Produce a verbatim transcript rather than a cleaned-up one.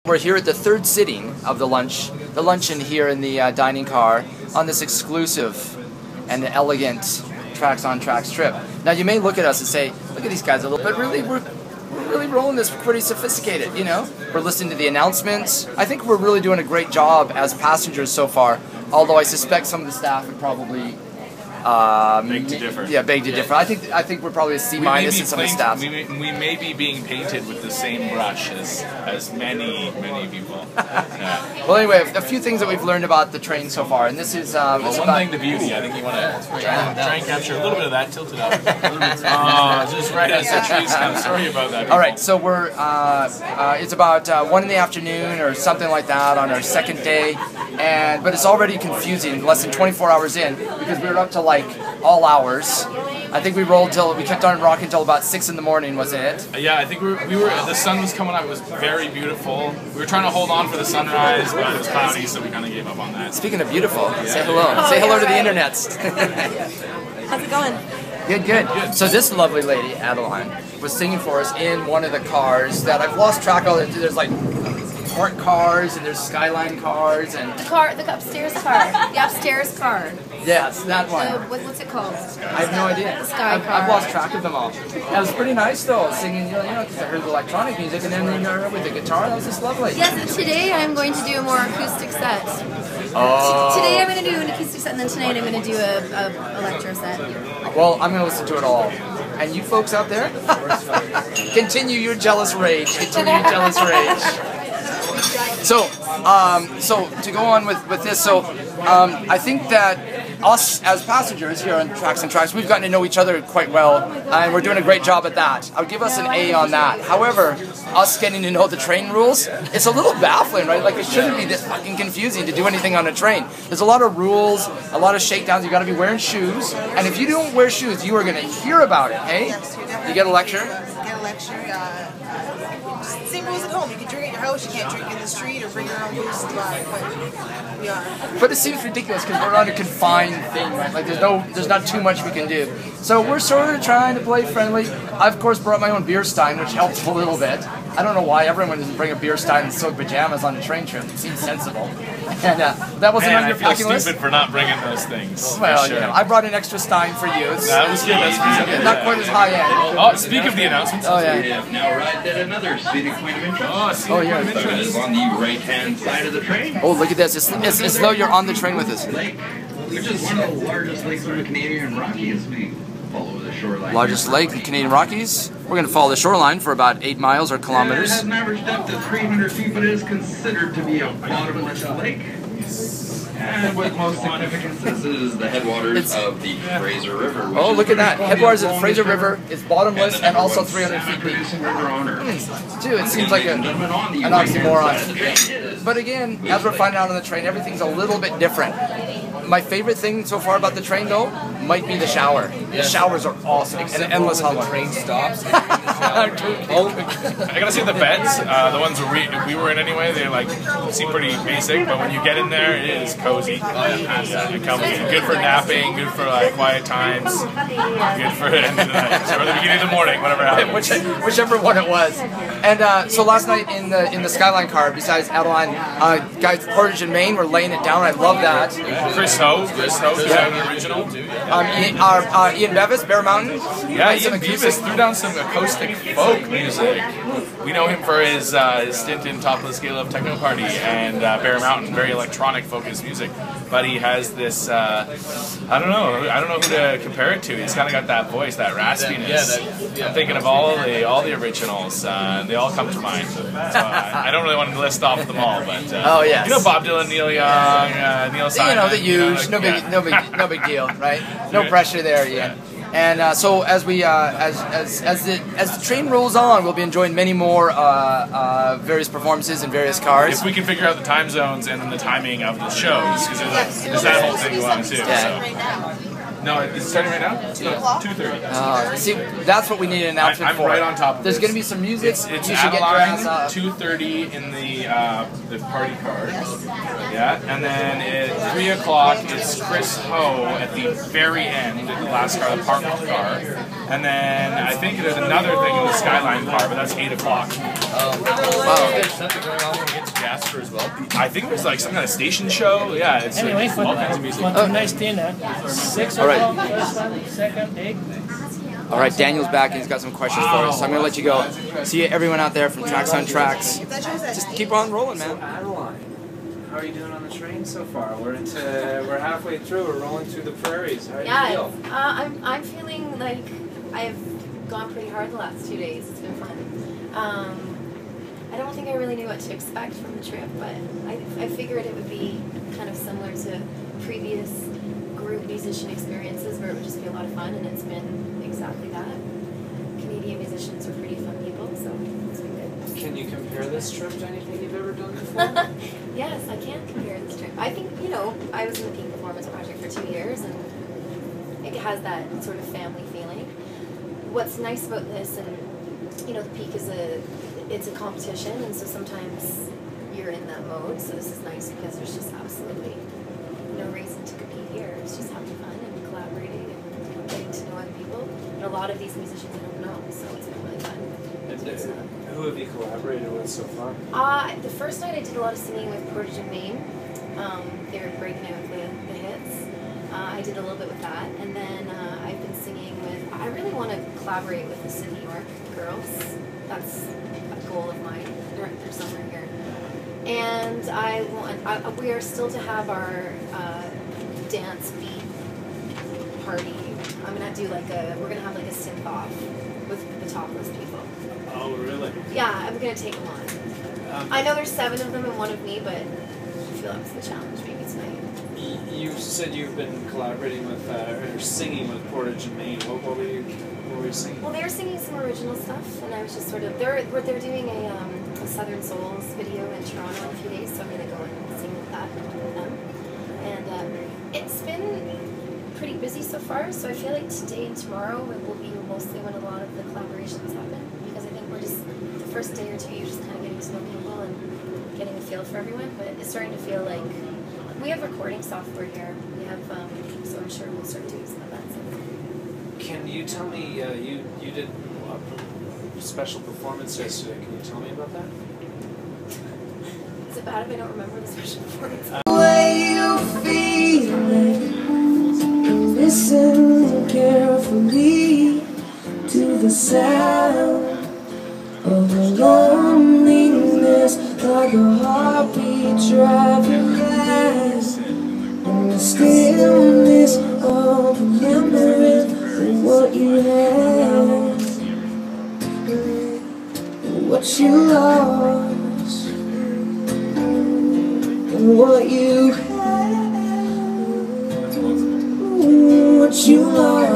We're here at the third sitting of the lunch, the luncheon here in the uh, dining car on this exclusive and elegant Tracks on Tracks trip. Now you may look at us and say, look at these guys a little bit, really we're, we're really rolling this pretty sophisticated, you know? We're listening to the announcements. I think we're really doing a great job as passengers so far, although I suspect some of the staff would probably Um, beg to differ. Yeah, beg to yeah. differ. I think I think we're probably a C minus in some of the staff. We may, we may be being painted with the same brush as as many many people. Yeah. Well, anyway, a few things that we've learned about the train so far, and this is um, well, one thing, the beauty. I think you want to try, try and capture a little bit of that. Tilt it up. Oh, just right as the trees come. Sorry about that. People. All right, so we're uh, uh, it's about uh, one in the afternoon or something like that on our second day, and but it's already confusing. Less than twenty-four hours in, because we were up to like all hours. I think we rolled till we kept on rocking till about six in the morning, wasn't it? Uh, yeah, I think we were, we were. The sun was coming up. It was very beautiful. We were trying to hold on for the sunrise, but it was cloudy, so we kind of gave up on that. Speaking of beautiful, yeah. say hello. Oh, say hello yeah, to right. the internets. How's it going? Good, good, good. So this lovely lady, Adaline, was singing for us in one of the cars that I've lost track of. There's like park cars and there's Skyline cars and the car, the upstairs car, the upstairs car. Yes, that one. The, what, what's it called? I have no idea. The Sky I've, car. I've lost track of them all. It was pretty nice though, singing, you know, because I heard the electronic music and then you know, with the guitar. That was just lovely. Yes, and today I'm going to do a more acoustic set. Oh. T today I'm going to do an acoustic set, and then tonight I'm going to do a, a electro set. Well, I'm going to listen to it all. And you folks out there, continue your jealous rage. Continue your jealous rage. So, um, so to go on with, with this, so um, I think that us as passengers here on Tracks and Tracks, we've gotten to know each other quite well, and we're doing a great job at that. I would give us an A on that. However, us getting to know the train rules, it's a little baffling, right? Like, it shouldn't be this fucking confusing to do anything on a train. There's a lot of rules, a lot of shakedowns. You got to be wearing shoes, and if you don't wear shoes, you are going to hear about it, hey? You get a lecture? Get a lecture. Uh, same rules at home. You can drink at your house. You can't drink in the street or bring your own booze to buy. But we are. But it seems ridiculous because we're on a confined thing, right? Like there's no, there's not too much we can do. So we're sort of trying to play friendly. I of course brought my own beer stein, which helps a little bit. I don't know why everyone doesn't bring a beer stein and silk pajamas on a train trip. It seems sensible. And uh, that wasn't Man, on your I feel packing list. stupid for not bringing those things. Well, sure. you know, I brought an extra stein for you. It's, that was good. That's good. Not quite as high end. Oh, speak of the announcements. Oh yeah. We have now arrived at another scenic point of interest. Oh, scenic oh, yeah. point of interest. It is on the right-hand side of the train. Oh, look at this. It's, it's as though you're on the train with us. Lake, which is one of the largest lakes in the Canadian Rockies. We follow the shoreline. Largest lake in Canadian Rockies. We're going to follow the shoreline for about eight miles or kilometers. It has an average depth of three hundred feet, but it is considered to be a bottomless lake. And what most significance is, is the headwaters it's, of the yeah. Fraser River. Oh, look at that. Headwaters of the Fraser River is bottomless and, and also three hundred feet deep. Mm. Dude, it seems like a, an oxymoron. But again, as we're finding out on the train, everything's a little bit different. My favorite thing so far about the train, though, might be the shower. The showers are awesome. And an endless hum. The train stops. I gotta say the beds, uh, the ones we, we were in anyway, they like seem pretty basic, but when you get in there, it is cozy. Yeah, it comes good for napping, good for like quiet times, good for the end of the night, or the beginning of the morning, whatever happens. Which, whichever one it was. And uh, so last night in the in the Skyline car, besides Adaline, uh, guys Portage and Main were laying it down. I love that. Chris Ho, Chris Ho, is yeah. an original. Um, Ian, uh, uh, Ian Bevis, Bear Mountain. Yeah, Ian Bevis threw down some acoustic folk music. We know him for his, uh, his stint in Top of the Scale of Techno Party and uh, Bear Mountain, very electronic focused music. But he has this, uh, I don't know, I don't know who to compare it to. He's kind of got that voice, that raspiness. Yeah, that, yeah. I'm thinking of all the all the originals, uh, they all come to mind. So I, I don't really want to list off them all, but uh, oh yes, you know Bob Dylan, Neil Young, uh, Neil Simon. You know the huge, you know, like, no big, yeah. no big, no big deal, right? No pressure there, Ian. And uh, so as we uh, as as as the as the train rolls on, we'll be enjoying many more uh, uh, various performances in various cars. If we can figure out the time zones and then the timing of the shows, because there's, there's that whole thing going on too. Yeah. So. No, it's starting right now? No, two thirty. Uh, see, that's what we need an announcement I, I'm for. right on top of There's this. going to be some music. It's, it's you should get your ass up. two thirty in the uh, the party cars. Yeah, and then at three o'clock it's Chris Ho at the very end, the last car, the parked car. And then I think there's another thing in the Skyline car, but that's eight o'clock. Oh, wow. Jasper as well. I think there's like some kind of station show. Yeah, it's Anyway, like, for all kinds of music. for tonight's dinner, six All right. o'clock, first one, second, eight. All right, Daniel's back and he's got some questions for us. So I'm gonna let you go. See everyone out there from Tracks on Tracks. Just keep on rolling, man. Adaline, how are you doing on the train so far? We're into, we're halfway through. We're rolling through the prairies. How do you Yeah, feel? uh, I'm, I'm feeling like I've gone pretty hard the last two days. It's been fun. Um, I don't think I really knew what to expect from the trip, but I, I figured it would be kind of similar to previous group musician experiences where it would just be a lot of fun, and it's been exactly that. Canadian musicians are pretty fun people, so it's been good. Can you compare this trip to anything you've ever done before? Yes, I can compare this trip. I think, you know, I was in the Peak Performance Project for two years, and it has that sort of family feeling. What's nice about this, and, you know, the Peak is a, it's a competition, and so sometimes you're in that mode, so this is nice because there's just absolutely no reason to compete here. It's just having fun and collaborating and getting to know other people. And a lot of these musicians I don't know, so it's been really fun. And, So it's, uh, uh, who have you collaborated with so far? Uh, the first night I did a lot of singing with Portage and Main. Um, they were breaking out the, the hits. Uh, I did a little bit with that. And then uh, I've been singing with, I really want to collaborate with the Sydney York girls. That's a goal of mine. They're, they're somewhere here. And I want, I, we are still to have our uh, dance beat party. I'm going to do like a, we're going to have like a synth off with the topless people. Oh, really? Yeah, I'm going to take them on. Um, I know there's seven of them and one of me, but I feel that was the challenge maybe tonight. y- you said you've been collaborating with, uh, or singing with Portage and Main. What, what were you, what were you singing? Well, they were singing some original stuff, and I was just sort of, they're, they're doing a, um, a Southern Souls video in Toronto in a few days, so I'm going to go and sing with that with them. And um, it's been pretty busy so far, so I feel like today and tomorrow it will be mostly when a lot of the collaborations happen, because I think we're just, the first day or two you're just kind of getting to know people and getting a feel for everyone, but it's starting to feel like, we have recording software here, we have, um, so I'm sure we'll start doing some of that stuff. Can you tell me, uh, you, you did a special performance yesterday. Can you tell me about that? Is it bad if I don't remember the special performance? Uh, way you feel it. Listen carefully to the sound of a loneliness, like a heartbeat driving past, and the stillness of remembering what you had, what you lost, and what you had, what you lost.